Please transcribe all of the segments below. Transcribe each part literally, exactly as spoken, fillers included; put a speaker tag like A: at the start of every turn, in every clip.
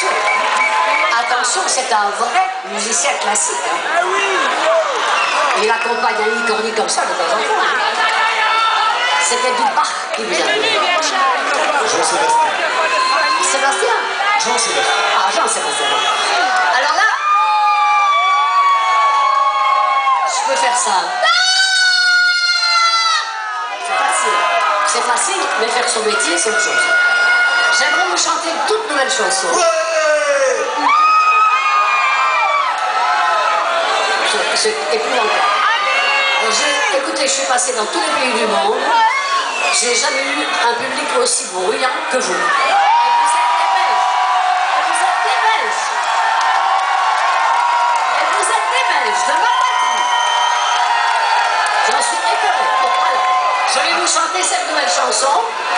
A: attention. Attention, c'est un vrai musicien classique. Hein.
B: Ah oui.
A: Il accompagne un icorni comme ça de temps en temps. C'était du Bach qui vous a dit.
C: Jean-Sébastien.
A: Sébastien.
C: Jean-Sébastien.
A: Ah, Jean-Sébastien. Alors là, je peux faire ça. C'est facile. C'est facile, mais faire son métier, c'est autre chose. J'aimerais vous chanter une toute nouvelle chanson.
C: Ouais.
A: C'est épouvantable. Écoutez, je suis passée dans tous les pays du monde. Je n'ai jamais eu un public aussi bruyant que vous. Et vous êtes des Belges. Et vous êtes des Belges. Et vous êtes des Belges de ma patrie. J'en suis étonnée. Bon, voilà. Je vais vous chanter cette nouvelle chanson.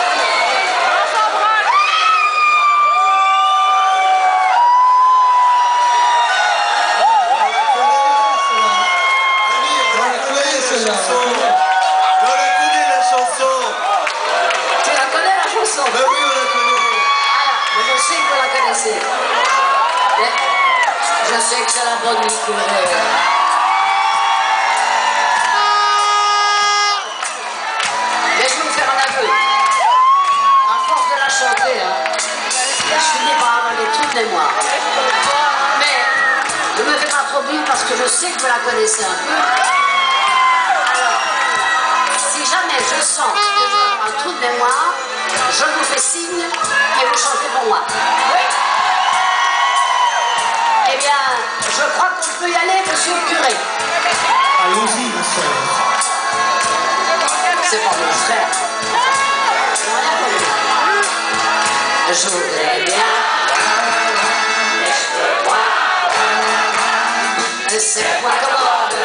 A: Je sais que c'est la bonne curée. Mais je vais vous faire un aveu. À force de la chanter, hein, je finis par avoir des trous de mémoire. Mais ne me faites pas trop dire parce que je sais que vous la connaissez un peu. Alors, si jamais je sens que je vais avoir un trou de mémoire, je vous fais signe et vous chantez pour moi. Oui? Eh bien, je crois qu'on peut y aller, monsieur le curé.
C: Allons-y, ma soeur.
A: C'est pas mon frère. Je voudrais bien. Mais je peux pas. C'est quoi comment de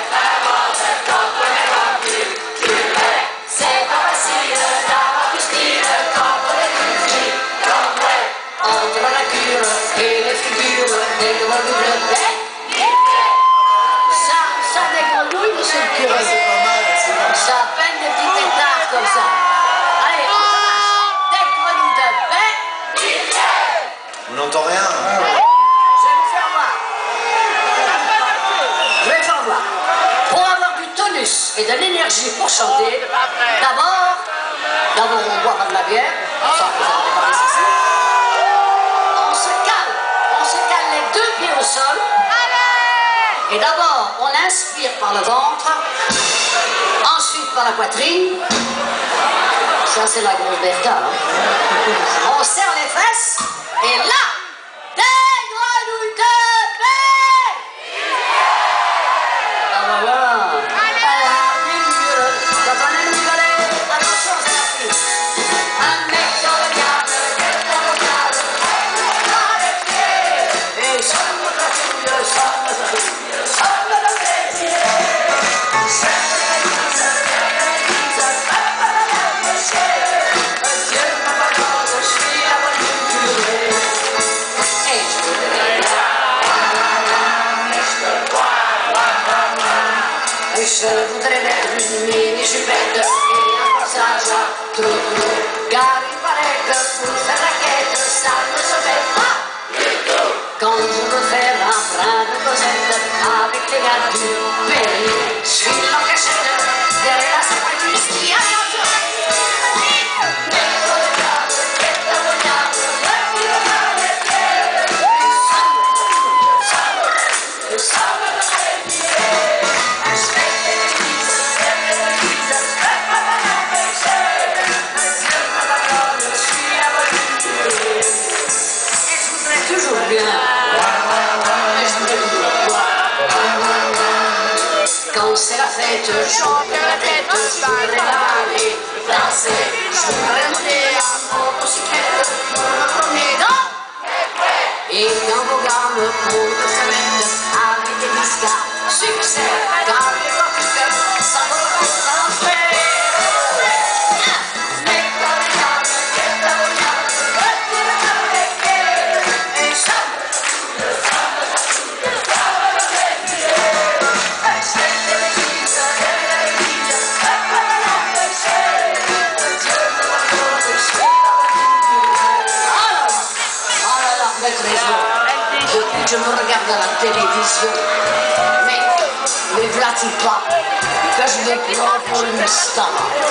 A: c'est pas facile d'avoir du style quand on est plus petit. Entre la cure et les figures des grenouilles. Ça, ça des grenouilles, monsieur le curé.
C: C'est pas mal, c'est pas mal.
A: Ça à peine des petits pétards comme ça. Allez, on commence. Des grenouilles de paix.
C: On n'entend rien.
A: Je vais vous faire voir. Je vais vous faire voir. Pour avoir du tonus et de l'énergie pour chanter, d'abord, d'abord on boit pas de la bière, ça vous en débarrasse ici. On se cale, on se cale les deux pieds au sol. Et d'abord, on inspire par le ventre, ensuite par la poitrine. Ça, c'est la grosse Bertha. Hein. On serre les fesses, et là, des grenouilles de paix. Ah bah voilà. Attention, c'est parti. Un mec dans le diable, dans le diable, et ça me fatigues, ça me fatigues, ça me fatigues. Dieu m'a pardonné, je suis la bonne curée. Et je voudrais bien. Et je voudrais mettre une mini-jupette et un passage à trou-trou. Car il paraît que pour faire la quête, ça ne se fait pas du tout. Quand je veux faire un brin de Cosette avec les gars du pays, je suis en cachette derrière la sacrifice qui a quand c'est la fête, je chante la tête, je voudrais baller, danser, je voudrais monter à motocyclette pour me promener dans et quand vos gars me courent de fenêtre avec des disques succès, car les portugais, ça va pas s'enfer. je me regarde à la télévision. Mais, mais voilà-t-il pas que je me prends pour une star.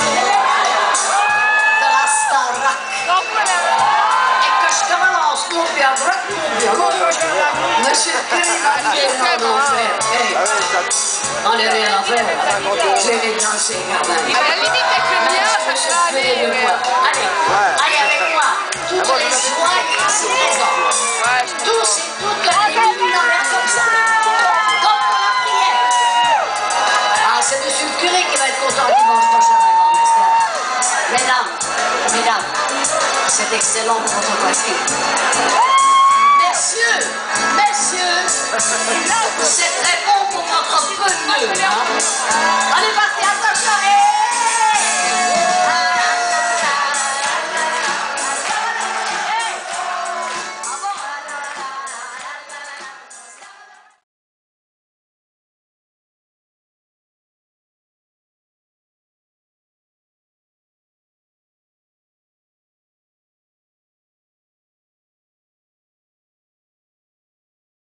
A: De la Starac. Et que je te balance mon pied à droite, mon pied à gauche. Monsieur le curé m'a dit en enfer. Hey, on n'est rien à faire. J'ai les dansés, gardins.
B: À la limite, avec le mien, ça sera aller. Mais...
A: Allez, allez avec moi. Toutes les joies saisons. Tous et toutes les lumières comme ça. Comme pour la prière. Ah, c'est monsieur le curé qui va être content dimanche prochain, la grande Esther. Mesdames, mesdames, c'est excellent pour votre voiture. Messieurs, messieurs, c'est très bon pour votre pneu, hein.